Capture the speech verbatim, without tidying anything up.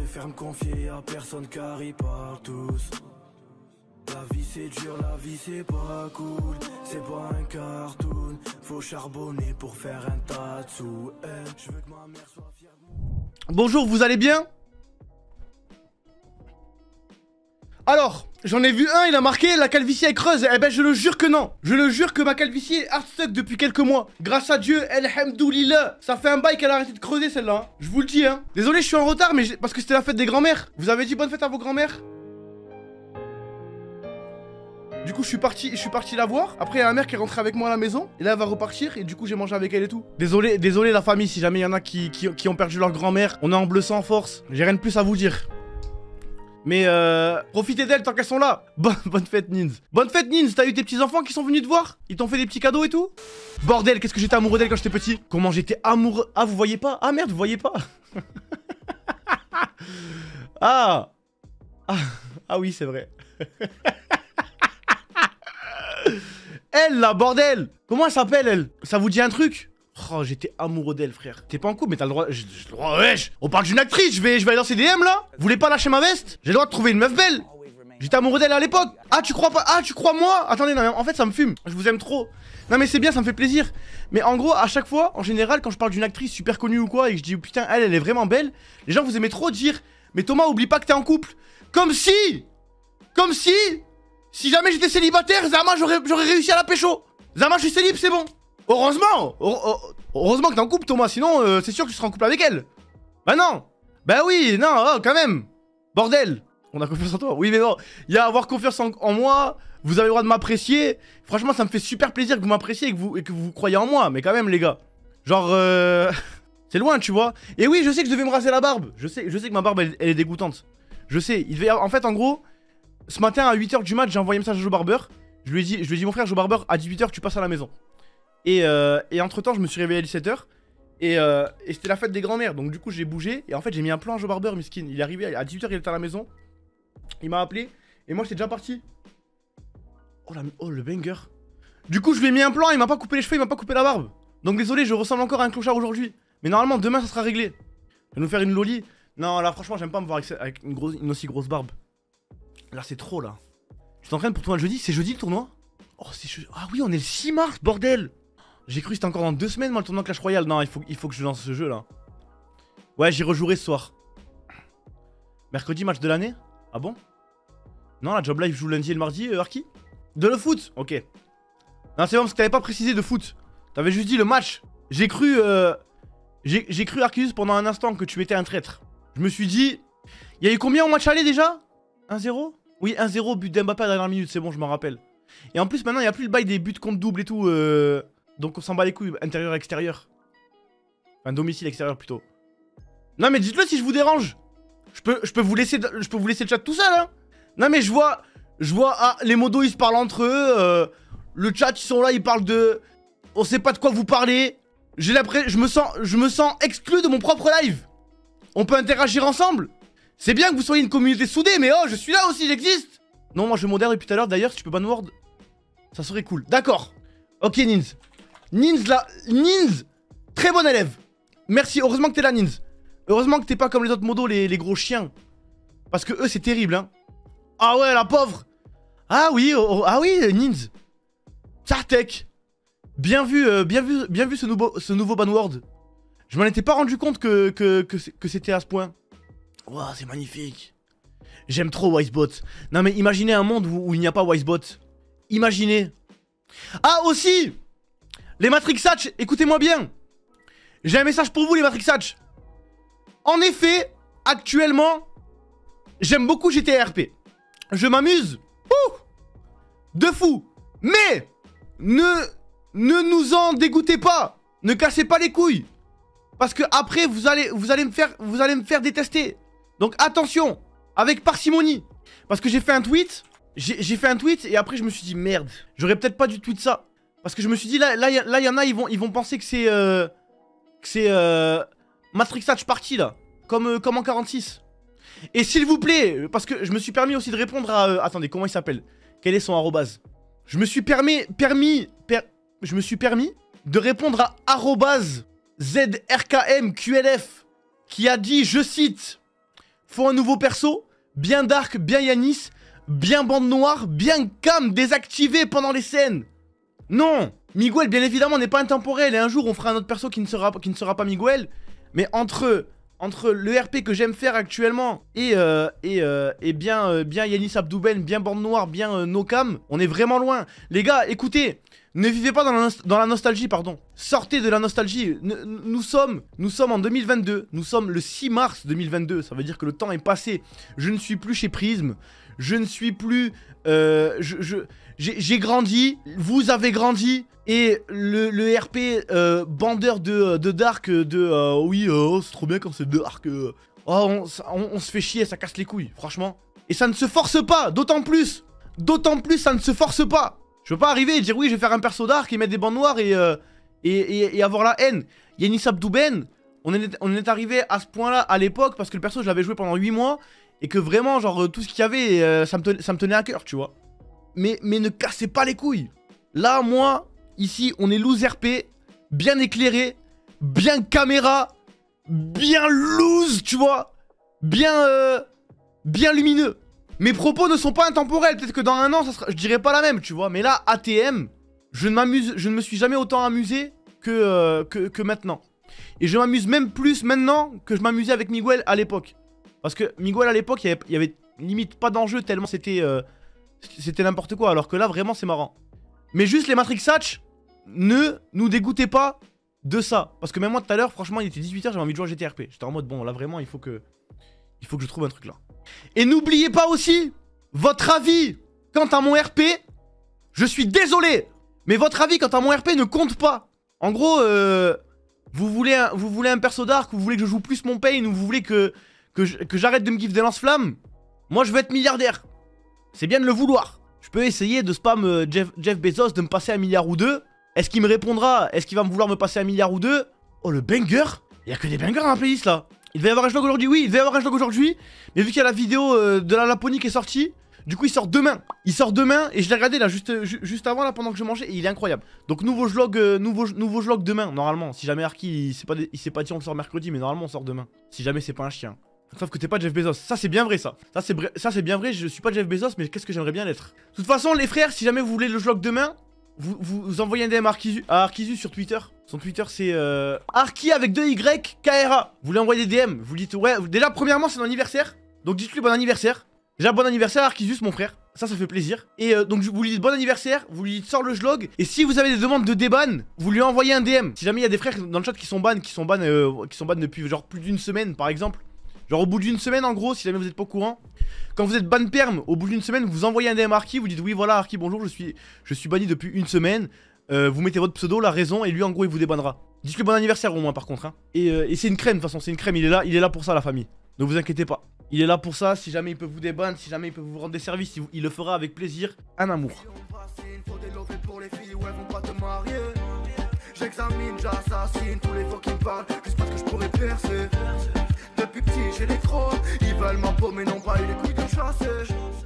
préfère me confier à personne car ils parlent tous. La vie c'est dur, la vie c'est pas cool. C'est pas un cartoon. Faut charbonner pour faire un tas de sous. Eh, je veux que ma mère soit fière. Bonjour, vous allez bien? Alors, j'en ai vu un, il a marqué la calvitie est creuse. Eh ben je le jure que non. Je le jure que ma calvitie est hardstuck depuis quelques mois. Grâce à Dieu, elhamdoulillah. Ça fait un bail qu'elle a arrêté de creuser celle-là, hein. Je vous le dis, hein. Désolé, je suis en retard, mais parce que c'était la fête des grands-mères. Vous avez dit bonne fête à vos grands-mères? Du coup, je suis parti, je suis parti la voir. Après, il y a ma mère qui est rentrée avec moi à la maison. Et là, elle va repartir. Et du coup, j'ai mangé avec elle et tout. Désolé, désolé la famille, si jamais il y en a qui, qui, qui ont perdu leur grand-mère. On est en bleu sans force. J'ai rien de plus à vous dire. Mais euh, profitez d'elles tant qu'elles sont là. Bonne, bonne fête, Nins. Bonne fête, Nins. T'as eu tes petits-enfants qui sont venus te voir? Ils t'ont fait des petits cadeaux et tout? Bordel, qu'est-ce que j'étais amoureux d'elle quand j'étais petit. Comment j'étais amoureux. Ah, vous voyez pas? Ah, merde, vous voyez pas? Ah. Ah, ah oui, c'est vrai. Elle, là, bordel. Comment elle s'appelle, elle? Ça vous dit un truc? Oh, j'étais amoureux d'elle, frère. T'es pas en couple, mais t'as le droit... J'ai le droit... Wesh. On parle d'une actrice, je vais, je vais aller dans ses D M, là. Vous voulez pas lâcher ma veste? J'ai le droit de trouver une meuf belle. J'étais amoureux d'elle à l'époque. Ah, tu crois pas? Ah, tu crois moi? Attendez, non, en fait, ça me fume. Je vous aime trop. Non, mais c'est bien, ça me fait plaisir. Mais en gros, à chaque fois, en général, quand je parle d'une actrice super connue ou quoi, et que je dis, oh, putain, elle, elle est vraiment belle, les gens, vous aimez trop dire, mais Thomas, oublie pas que t'es en couple. Comme si... Comme si... Si jamais j'étais célibataire, Zama, j'aurais réussi à la pécho. Zama, je suis célib, c'est bon. Heureusement. Heureusement que t'es en couple, Thomas. Sinon, euh, c'est sûr que tu seras en couple avec elle. Bah non. Bah oui, non, oh, quand même. Bordel. On a confiance en toi. Oui, mais bon. Il y a avoir confiance en, en moi. Vous avez le droit de m'apprécier. Franchement, ça me fait super plaisir que vous m'appréciez et, que vous, et que vous croyez en moi. Mais quand même, les gars. Genre, euh... c'est loin, tu vois. Et oui, je sais que je devais me raser la barbe. Je sais, je sais que ma barbe, elle, elle est dégoûtante. Je sais. Il devait... En fait, en gros... Ce matin à huit heures du mat, j'ai envoyé un message à Joe Barber. Je lui ai dit, je lui ai dit mon frère Joe Barber, à dix-huit heures tu passes à la maison. Et, euh, et entre temps je me suis réveillé à dix-sept heures. Et, euh, et c'était la fête des grands-mères. Donc du coup j'ai bougé. Et en fait j'ai mis un plan à Joe Barber, miskin. Il est arrivé à dix-huit heures, il était à la maison. Il m'a appelé. Et moi j'étais déjà parti. Oh, la, oh le banger. Du coup je lui ai mis un plan, il m'a pas coupé les cheveux, il m'a pas coupé la barbe. Donc désolé, je ressemble encore à un clochard aujourd'hui. Mais normalement demain ça sera réglé. Il va nous faire une loli. Non là franchement j'aime pas me voir avec, avec une, grosse, une aussi grosse barbe. Là c'est trop là. Tu t'entraînes pour toi le jeudi? C'est jeudi le tournoi? Oh c'est jeudi. Ah oui on est le six mars bordel. J'ai cru que c'était encore dans deux semaines moi le tournoi Clash Royale. Non il faut, il faut que je lance ce jeu là. Ouais j'y rejouerai ce soir. Mercredi match de l'année? Ah bon? Non la Job Live joue lundi et le mardi euh, Arki? De le foot? Ok. Non c'est bon parce que t'avais pas précisé de foot. T'avais juste dit le match. J'ai cru euh... J'ai cru Arceus pendant un instant que tu étais un traître. Je me suis dit... Il y a eu combien au match aller déjà? un zéro? Oui, un zéro, but d'Mbappé à la dernière minute, c'est bon, je m'en rappelle. Et en plus, maintenant, il n'y a plus le bail des buts contre double et tout. Euh... Donc, on s'en bat les couilles, intérieur-extérieur. Enfin, domicile-extérieur plutôt. Non, mais dites-le si je vous dérange. Je peux, je peux vous laisser, je peux vous laisser le chat tout seul, hein. Non, mais je vois, je vois, ah, les modos, ils se parlent entre eux. Euh... Le chat, ils sont là, ils parlent de... On sait pas de quoi vous parlez. J'ai l'impression, je me sens, je me sens exclu de mon propre live. On peut interagir ensemble. C'est bien que vous soyez une communauté soudée, mais oh, je suis là aussi, j'existe. Non, moi je modère depuis tout à l'heure, d'ailleurs, si tu peux ban word, ça serait cool. D'accord. Ok, Nins. Nins, là, Nins, très bon élève. Merci, heureusement que t'es là, Nins. Heureusement que t'es pas comme les autres modos, les, les gros chiens. Parce que eux, c'est terrible, hein. Ah ouais, la pauvre. Ah oui, oh, oh, ah oui, Nins. Tartek. Bien vu, euh, bien vu, bien vu ce nouveau, ce nouveau ban word. Je m'en étais pas rendu compte que, que, que, que c'était à ce point. Waouh, c'est magnifique. J'aime trop Wisebot. Non mais imaginez un monde où, où il n'y a pas Wisebot. Imaginez. Ah aussi, les Matrix Hatch, écoutez-moi bien. J'ai un message pour vous les Matrix Hatch. En effet, actuellement, j'aime beaucoup G T A R P. Je m'amuse. De fou. Mais, ne, ne nous en dégoûtez pas. Ne cassez pas les couilles. Parce que après, vous allez, vous allez me faire, vous allez me faire détester. Donc attention, avec parcimonie. Parce que j'ai fait un tweet, j'ai fait un tweet et après je me suis dit merde, j'aurais peut-être pas dû tweet ça. Parce que je me suis dit là, là, là, il y en a, ils vont, ils vont penser que c'est, euh, que c'est euh, Matrix Hatch Party là, comme, euh, comme en quarante-six. Et s'il vous plaît, parce que je me suis permis aussi de répondre à, euh, attendez, comment il s'appelle? Quel est son arrobase? Je me suis permis, permis, per, je me suis permis de répondre à arrobase Z R K M Q L F qui a dit, je cite. faut un nouveau perso, bien dark, bien Yanis, bien bande noire, bien cam désactivé pendant les scènes. Non, Miguel bien évidemment n'est pas intemporel et un jour on fera un autre perso qui ne sera, qui ne sera pas Miguel. Mais entre, entre le R P que j'aime faire actuellement et, euh, et, euh, et bien, euh, bien Yanis Abdouben, bien bande noire, bien euh, no cam, on est vraiment loin. Les gars, écoutez, ne vivez pas dans la, dans la nostalgie, pardon. Sortez de la nostalgie. N nous sommes, nous sommes en deux mille vingt-deux. Nous sommes le six mars deux mille vingt-deux. Ça veut dire que le temps est passé. Je ne suis plus chez Prism. Je ne suis plus... Euh, je, je, j'ai grandi. Vous avez grandi. Et le, le R P euh, bandeur de, de Dark, de... Euh, oui, euh, c'est trop bien quand c'est Dark. Euh, oh, on, on, on se fait chier, ça casse les couilles, franchement. Et ça ne se force pas, d'autant plus. D'autant plus, ça ne se force pas. Je peux pas arriver et dire oui, je vais faire un perso Dark et mettre des bandes noires et, euh, et, et, et avoir la haine. Yanis Abdouben, on est, on est arrivé à ce point-là à l'époque parce que le perso, je l'avais joué pendant huit mois et que vraiment, genre, tout ce qu'il y avait, euh, ça, me tenait, ça me tenait à cœur, tu vois. Mais, mais ne cassez pas les couilles. Là, moi, ici, on est loose R P, bien éclairé, bien caméra, bien loose, tu vois. Bien, euh, bien lumineux. Mes propos ne sont pas intemporels, peut-être que dans un an, ça sera, je dirais pas la même, tu vois. Mais là, A T M, je ne m'amuse, je ne me suis jamais autant amusé que, euh, que, que maintenant. Et je m'amuse même plus maintenant que je m'amusais avec Miguel à l'époque. Parce que Miguel à l'époque, il y, y avait limite pas d'enjeu tellement c'était euh, c'était n'importe quoi. Alors que là, vraiment, c'est marrant. Mais juste les Matrix Hatch, ne nous dégoûtez pas de ça. Parce que même moi, tout à l'heure, franchement, il était dix-huit heures, j'avais envie de jouer à G T R P. J'étais en mode, bon, là, vraiment, il faut que... Il faut que je trouve un truc là. Et n'oubliez pas aussi votre avis quant à mon R P. Je suis désolé, mais votre avis quant à mon R P ne compte pas. En gros, euh, vous, voulez un, vous voulez un perso dark, vous voulez que je joue plus mon pain, ou vous voulez que, que j'arrête de me give des lance-flammes. Moi, je veux être milliardaire. C'est bien de le vouloir. Je peux essayer de spam euh, Jeff, Jeff Bezos de me passer un milliard ou deux. Est-ce qu'il me répondra? Est-ce qu'il va me vouloir me passer un milliard ou deux? Oh, le banger. Il y a que des bangers dans la playlist là. Il devait y avoir un vlog aujourd'hui, oui, il devait y avoir un vlog aujourd'hui. Mais vu qu'il y a la vidéo euh, de la Laponie qui est sortie, du coup il sort demain. Il sort demain et je l'ai regardé là juste, ju juste avant là pendant que je mangeais et il est incroyable. Donc nouveau vlog, euh, nouveau, nouveau vlog demain normalement. Si jamais Arki il s'est pas, pas dit on le sort mercredi, mais normalement on sort demain. Si jamais c'est pas un chien. Sauf que t'es pas Jeff Bezos. Ça c'est bien vrai ça. Ça c'est bien vrai, je suis pas Jeff Bezos mais qu'est-ce que j'aimerais bien l'être. De toute façon les frères, si jamais vous voulez le vlog demain, vous, vous, vous envoyez un D M à Arkizu, à Arkizu sur Twitter. Son Twitter c'est euh... Arki avec deux Y K R A. Vous lui envoyez des D M, vous lui dites ouais. Déjà premièrement c'est son anniversaire. Donc dites-lui bon anniversaire. Déjà bon anniversaire Arkizus mon frère. Ça ça fait plaisir. Et euh, donc vous lui dites bon anniversaire, vous lui dites sors le vlog. Et si vous avez des demandes de déban, vous lui envoyez un D M. Si jamais il y a des frères dans le chat qui sont ban, qui sont ban, euh, qui sont ban depuis genre plus d'une semaine par exemple. Genre au bout d'une semaine en gros, si jamais vous êtes pas au courant. Quand vous êtes ban perm, au bout d'une semaine, vous envoyez un D M à Arki, vous dites oui voilà Arki bonjour, je suis, je suis banni depuis une semaine. Euh, vous mettez votre pseudo, la raison, et lui en gros il vous débannera. Dites-lui bon anniversaire au moins par contre hein. Et, euh, et c'est une crème de toute façon, c'est une crème, il est là, il est là pour ça la famille. Ne vous inquiétez pas. Il est là pour ça, si jamais il peut vous débanner, si jamais il peut vous rendre des services, il, il le fera avec plaisir, un amour. J'examine, j'assassine tous les fois qui me parlent, juste parce que je pourrais percer. Depuis petit j'ai les crocs, ils veulent ma peau mais non pas eu les couilles de chasser.